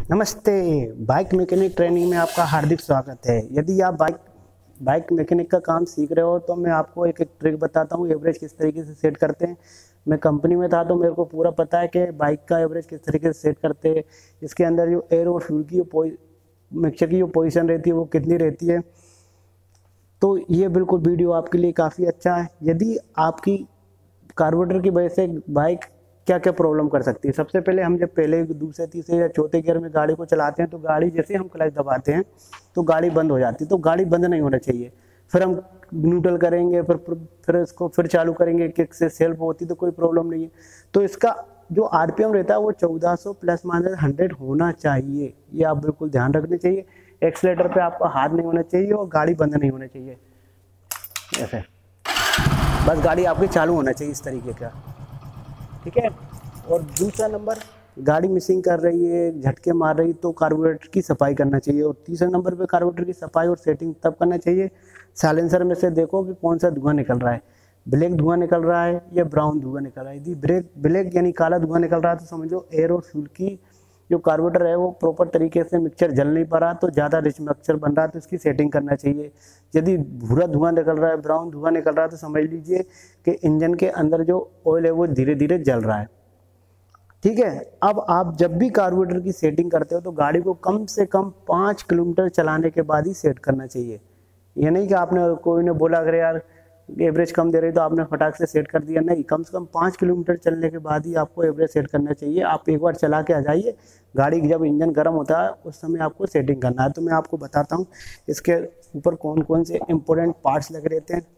नमस्ते। Bike mechanic training में आपका हार्दिक स्वागत है। यदि आप बाइक मैकेनिक का काम सीख रहे हो तो मैं आपको एक ट्रिक बताता हूँ, एवरेज किस तरीके से सेट करते हैं। मैं कंपनी में था तो मेरे को पूरा पता है कि बाइक का एवरेज किस तरीके से सेट करते हैं। इसके अंदर जो एयर और फ्यूल की मिक्सचर की जो पोजीशन रहती है वो कितनी रहती है। तो ये बिल्कुल वीडियो आपके लिए काफ़ी अच्छा है। यदि आपकी कार्बोरेटर की वजह से बाइक क्या क्या प्रॉब्लम कर सकती है। सबसे पहले हम जब पहले दूसरे तीसरे या चौथे गियर में गाड़ी को चलाते हैं तो गाड़ी जैसे हम क्लच दबाते हैं तो गाड़ी बंद हो जाती है। तो गाड़ी बंद नहीं होना चाहिए। फिर हम न्यूट्रल करेंगे, फिर इसको फिर चालू करेंगे, किक से सेल्फ होती तो कोई प्रॉब्लम नहीं है। तो इसका जो आरपीएम रहता है वो 1400 प्लस माइनस 100 होना चाहिए। ये आप बिल्कुल ध्यान रखने चाहिए। एक्सीलेटर पे आपका हाथ नहीं होना चाहिए और गाड़ी बंद नहीं होना चाहिए। ऐसे बस गाड़ी आपकी चालू होना चाहिए इस तरीके का, ठीक है। और दूसरा नंबर, गाड़ी मिसिंग कर रही है, झटके मार रही तो कार्बोरेटर की सफाई करना चाहिए। और तीसरे नंबर पे कार्बोरेटर की सफाई और सेटिंग तब करना चाहिए, साइलेंसर में से देखो कि कौन सा धुआं निकल रहा है, ब्लैक धुआं निकल रहा है या ब्राउन धुआं निकल रहा है। यदि ब्लैक यानी काला धुआं निकल रहा है तो समझो एयर और फ्यूल की जो कार्बोरेटर है वो प्रॉपर तरीके से मिक्सचर जल नहीं पा रहा, तो ज़्यादा रिच मिक्सचर बन रहा है तो इसकी सेटिंग करना चाहिए। यदि भूरा धुआं निकल रहा है, ब्राउन धुआं निकल रहा है तो समझ लीजिए कि इंजन के अंदर जो ऑयल है वो धीरे धीरे जल रहा है, ठीक है। अब आप जब भी कार्बोरेटर की सेटिंग करते हो तो गाड़ी को कम से कम 5 किलोमीटर चलाने के बाद ही सेट करना चाहिए। ये नहीं कि आपने कोई ने बोला अगर यार एवरेज कम दे रही तो आपने फटाक से सेट कर दिया, नहीं। कम से कम 5 किलोमीटर चलने के बाद ही आपको एवरेज सेट करना चाहिए। आप एक बार चला के आ जाइए, गाड़ी जब इंजन गर्म होता है उस समय आपको सेटिंग करना है। तो मैं आपको बताता हूँ इसके ऊपर कौन कौन से इंपॉर्टेंट पार्ट्स लगे रहते हैं।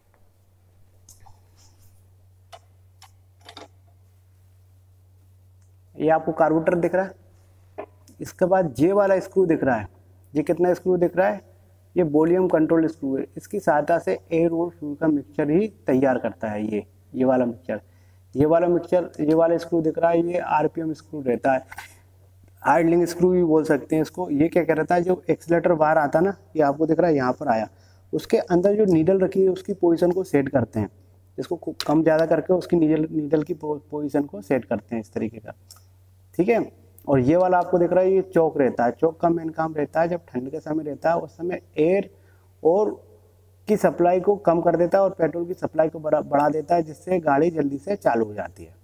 ये आपको कार्बोरेटर दिख रहा है, इसके बाद ये वाला स्क्रू दिख रहा है। ये कितना स्क्रू दिख रहा है, ये वॉल्यूम कंट्रोल स्क्रू है। इसकी सहायता से एयर और फ्यूल का मिक्सचर ही तैयार करता है। ये वाला मिक्सचर, ये वाला स्क्रू दिख रहा है, ये आरपीएम स्क्रू रहता है, आइडलिंग स्क्रू भी बोल सकते हैं इसको। ये क्या रहता है, जो एक्सीलेटर बाहर आता है ना, ये आपको दिख रहा है यहाँ पर आया, उसके अंदर जो नीडल रखी है उसकी पोजीशन को सेट करते हैं। इसको कम ज़्यादा करके उसकी नीडल की पोजीशन को सेट करते हैं इस तरीके का, ठीक है। और ये वाला आपको दिख रहा है, ये चौक रहता है। चौक का मेन काम रहता है जब ठंड के समय रहता है उस समय एयर और की सप्लाई को कम कर देता है और पेट्रोल की सप्लाई को बढ़ा देता है, जिससे गाड़ी जल्दी से चालू हो जाती है,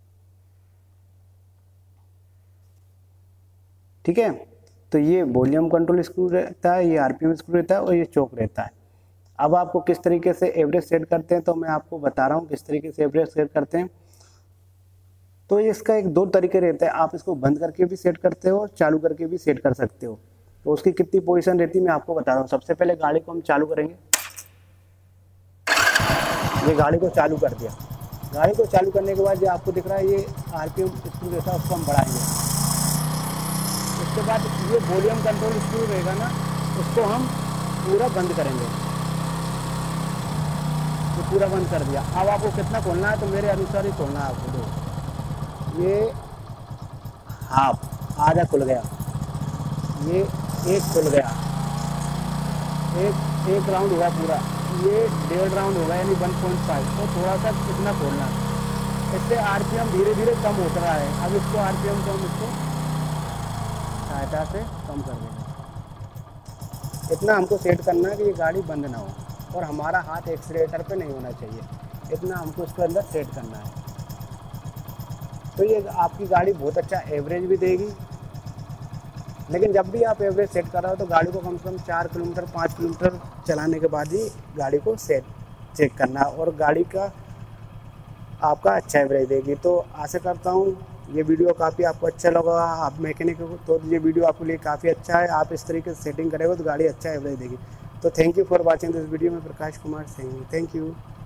ठीक है। तो ये वॉल्यूम कंट्रोल स्क्रू रहता है, ये आरपीएम स्क्रू रहता है और ये चौक रहता है। अब आपको किस तरीके से एवरेज सेट करते हैं तो मैं आपको बता रहा हूँ किस तरीके से एवरेज सेट करते हैं। तो इसका एक दो तरीके रहते हैं, आप इसको बंद करके भी सेट करते हो और चालू करके भी सेट कर सकते हो। तो उसकी कितनी पोजीशन रहती है मैं आपको बता रहा हूँ। सबसे पहले गाड़ी को हम चालू करेंगे, ये गाड़ी को चालू कर दिया। गाड़ी को चालू करने के बाद जो आपको दिख रहा है ये आरपीएम स्क्रू जैसा, उसको हम बढ़ाएंगे। उसके बाद ये वॉल्यूम कंट्रोल स्क्रू रहेगा ना, उसको हम पूरा बंद करेंगे। तो पूरा बंद कर दिया। अब आपको कितना खोलना है तो मेरे अनुसार ही खोलना है आपको। दो ये हाफ आधा खुल गया, ये एक खुल गया, एक राउंड हुआ पूरा, ये 1.5 राउंड होगा यानी 1.5। तो थोड़ा सा कितना खोलना, इससे आरपीएम धीरे धीरे कम होता रहा है। अब इसको आरपीएम को हम इसको सहायता से कम कर देंगे। इतना हमको सेट करना है कि ये गाड़ी बंद ना हो और हमारा हाथ एक्सीलेटर पे नहीं होना चाहिए। इतना हमको इसके अंदर सेट करना है। तो ये आपकी गाड़ी बहुत अच्छा एवरेज भी देगी। लेकिन जब भी आप एवरेज सेट कर रहे हो तो गाड़ी को कम से कम 4 किलोमीटर 5 किलोमीटर चलाने के बाद ही गाड़ी को चेक करना है और गाड़ी का आपका अच्छा एवरेज देगी। तो आशा करता हूँ ये वीडियो काफ़ी आपको अच्छा लगा। आप मैकेनिक हो तो ये वीडियो आपके लिए काफ़ी अच्छा है। आप इस तरीके से सेटिंग करेंगे तो गाड़ी अच्छा एवरेज देगी। तो thank you for watching this video. में प्रकाश कुमार सिंह, थैंक यू।